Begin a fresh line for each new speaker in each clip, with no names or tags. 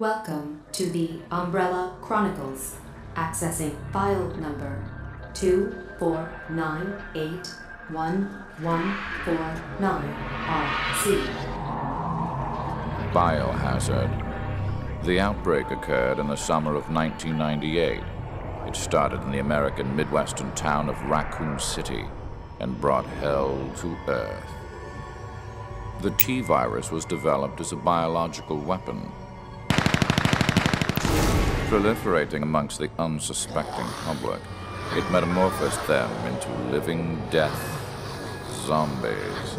Welcome to the Umbrella Chronicles. Accessing file number 249811149RC.
Biohazard. The outbreak occurred in the summer of 1998. It started in the American Midwestern town of Raccoon City and brought hell to Earth. The T-virus was developed as a biological weapon, proliferating amongst the unsuspecting public. It metamorphosed them into living death zombies.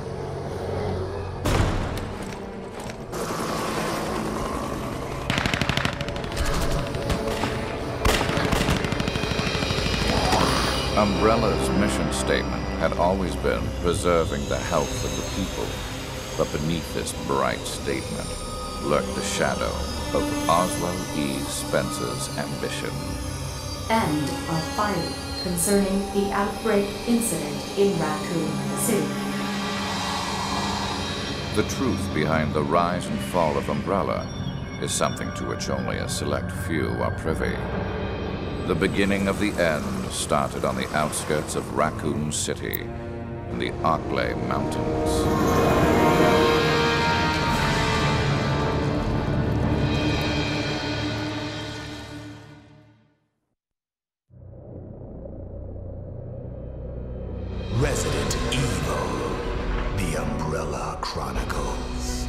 Umbrella's mission statement had always been preserving the health of the people, but beneath this bright statement lurked the shadow of Oswell E. Spencer's ambition.
End of file concerning the outbreak incident in Raccoon City.
The truth behind the rise and fall of Umbrella is something to which only a select few are privy. The beginning of the end started on the outskirts of Raccoon City in the Arklay Mountains.
Resident Evil, The Umbrella Chronicles.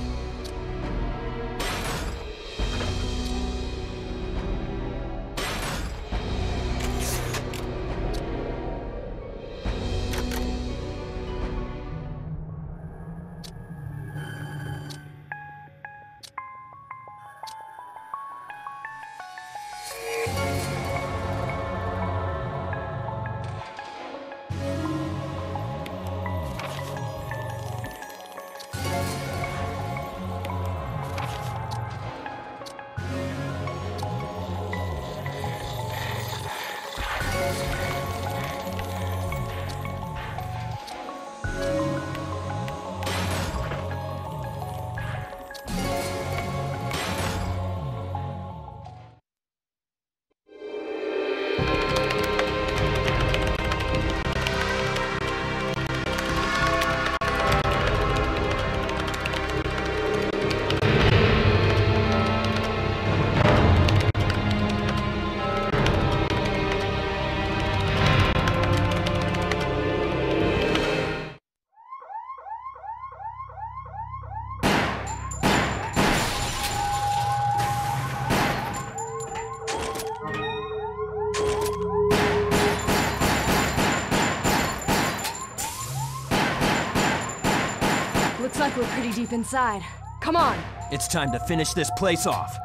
Looks like we're pretty deep inside. Come on!
It's time to finish this place off.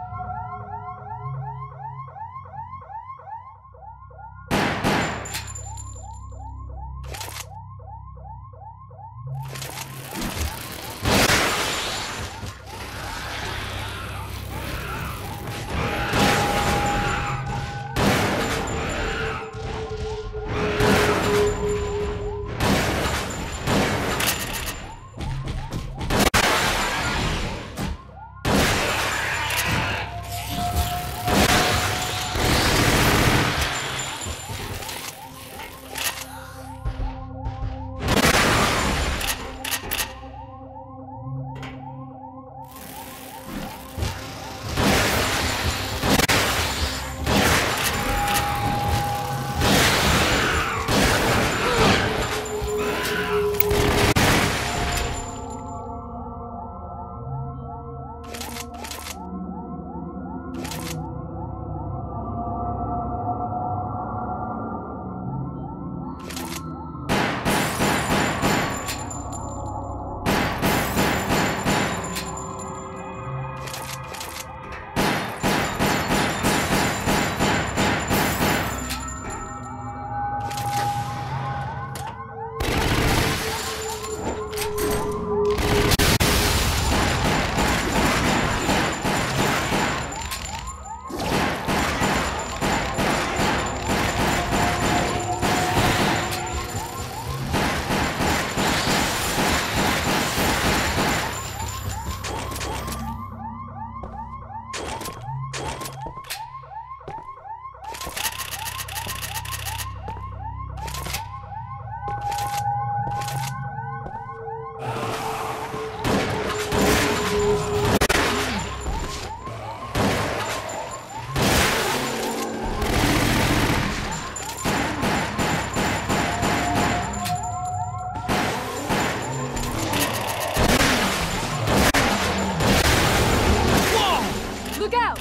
Look out!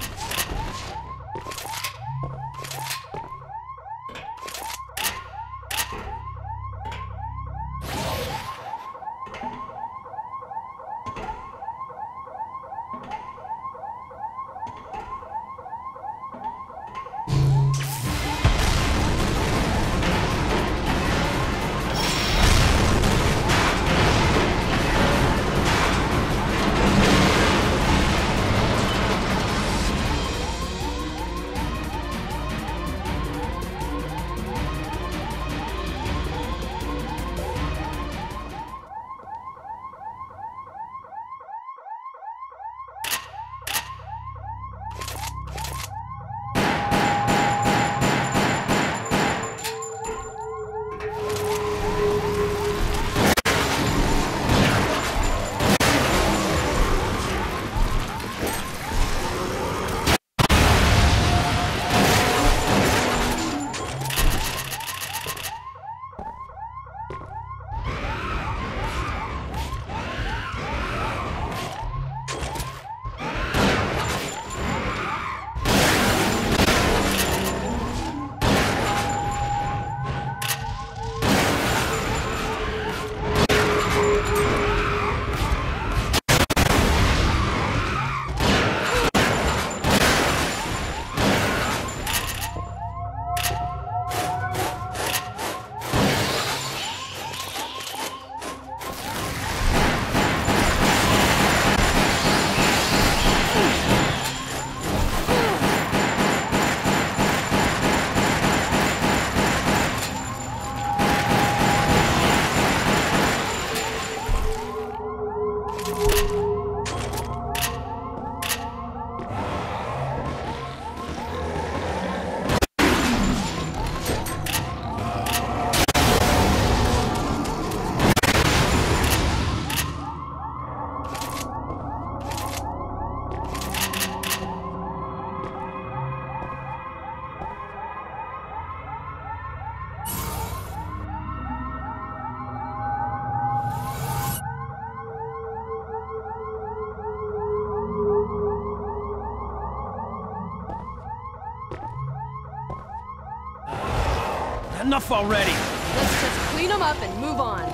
Enough already!
Let's just clean them up and move on.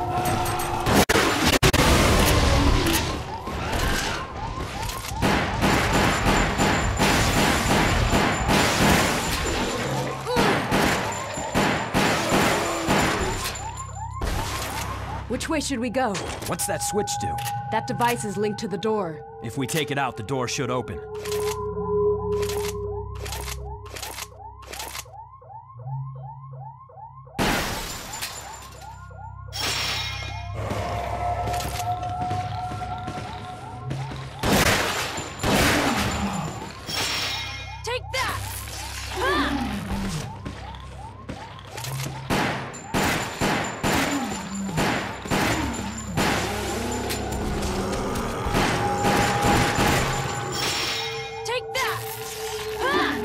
Which way should we go?
What's that switch do?
That device is linked to the door.
If we take it out, the door should open.
Take that! Ha! Take that! Ha!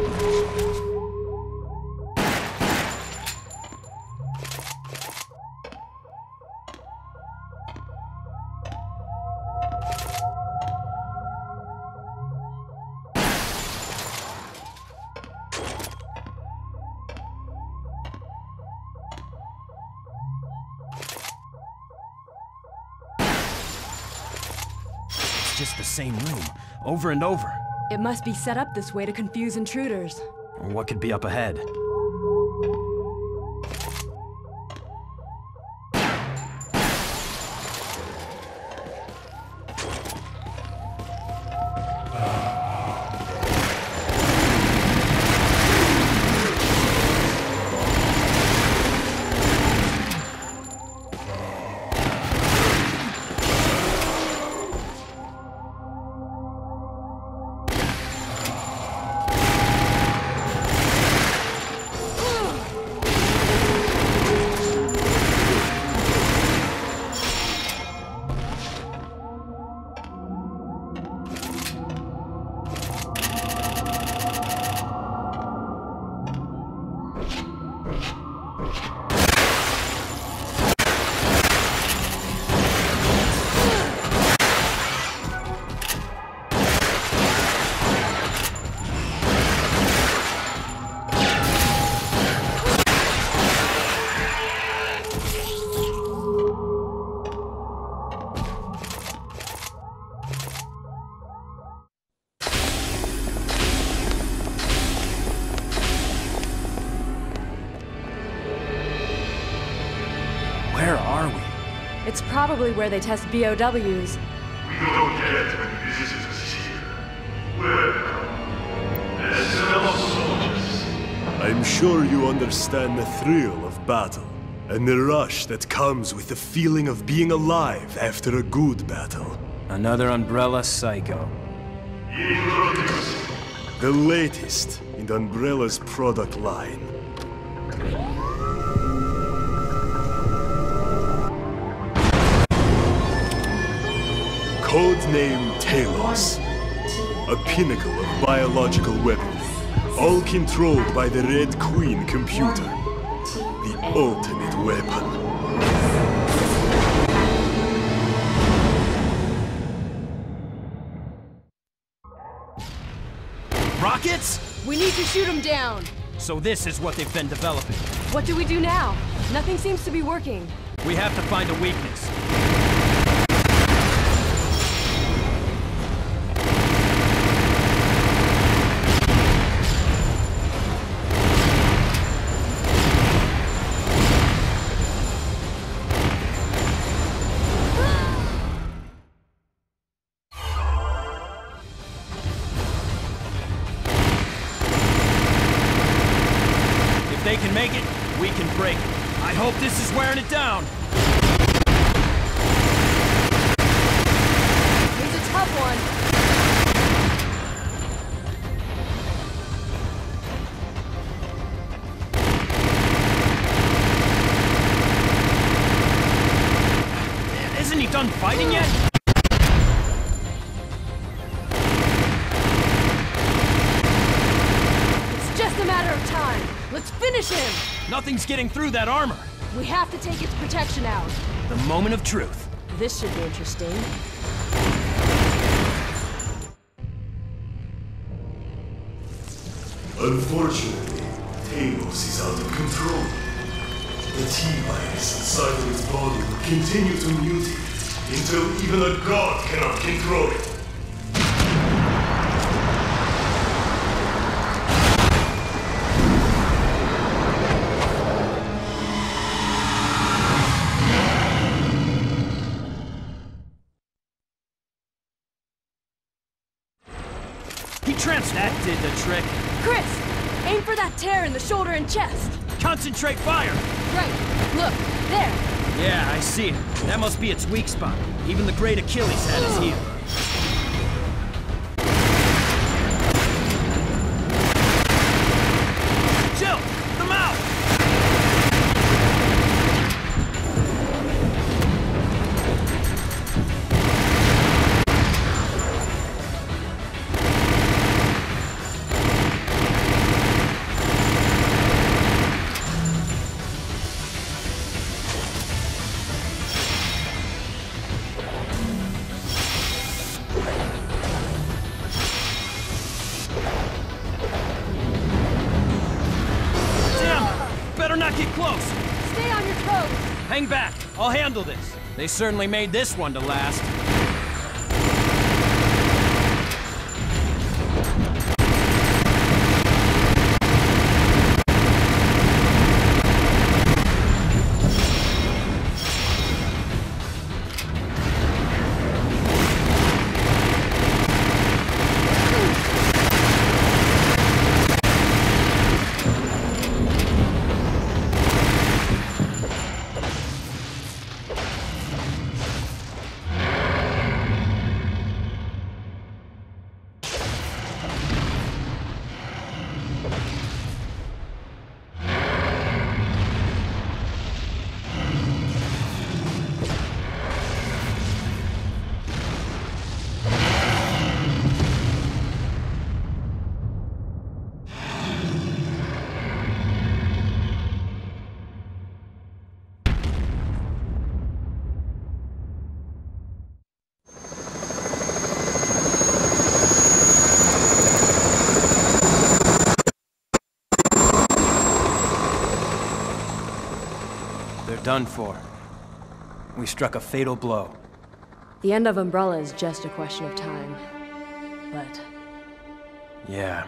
It's just the same room, over and over.
It must be set up this way to confuse intruders.
Or what could be up ahead?
It's probably where they test BOWs.
We don't get many visitors here. Welcome. As fellow soldiers.
I'm sure you understand the thrill of battle, and the rush that comes with the feeling of being alive after a good battle.
Another Umbrella Psycho.
Introducing
The latest in Umbrella's product line. Codename Talos. A pinnacle of biological weaponry, all controlled by the Red Queen computer. The ultimate weapon.
Rockets?
We need to shoot them down.
So this is what they've been developing.
What do we do now? Nothing seems to be working.
We have to find a weakness. If they can make it, we can break it. I hope this is wearing it down.
Here's a tough one.
Isn't he done fighting yet?
It's just a matter of time. Let's finish him!
Nothing's getting through that armor.
We have to take its protection out.
The moment of truth.
This should be interesting.
Unfortunately, Talos is out of control. The T-virus inside of its body will continue to mutate until even a god cannot control it.
That did the trick.
Chris! Aim for that tear in the shoulder and chest!
Concentrate fire!
Right. Look, there!
Yeah, I see it. That must be its weak spot. Even the great Achilles had his heel. Jill! The mouth! Better not get close!
Stay on your toes!
Hang back! I'll handle this! They certainly made this one to last. Done for. We struck a fatal blow.
The end of Umbrella is just a question of time. But...
yeah.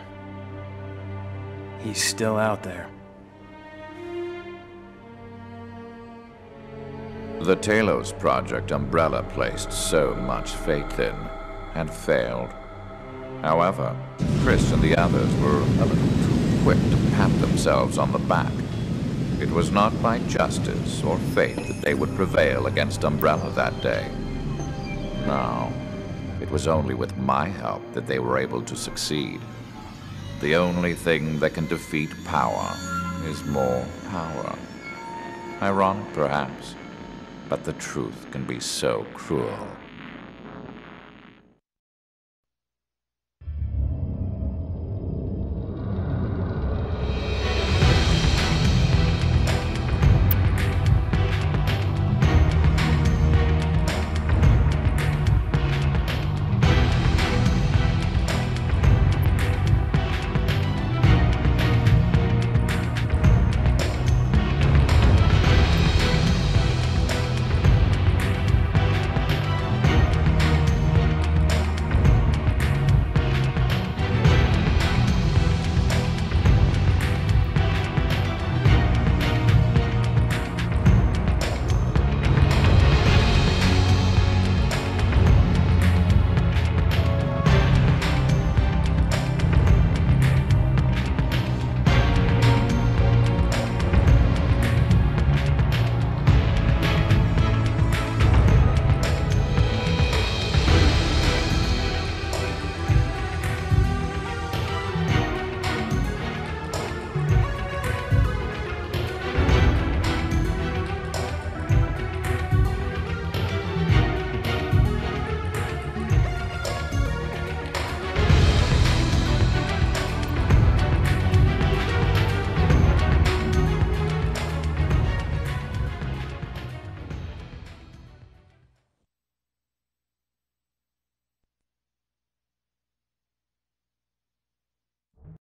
He's still out there.
The Talos project Umbrella placed so much faith in had failed. However, Chris and the others were a little too quick to pat themselves on the back. It was not by justice or fate that they would prevail against Umbrella that day. No, it was only with my help that they were able to succeed. The only thing that can defeat power is more power. Ironic, perhaps, but the truth can be so cruel.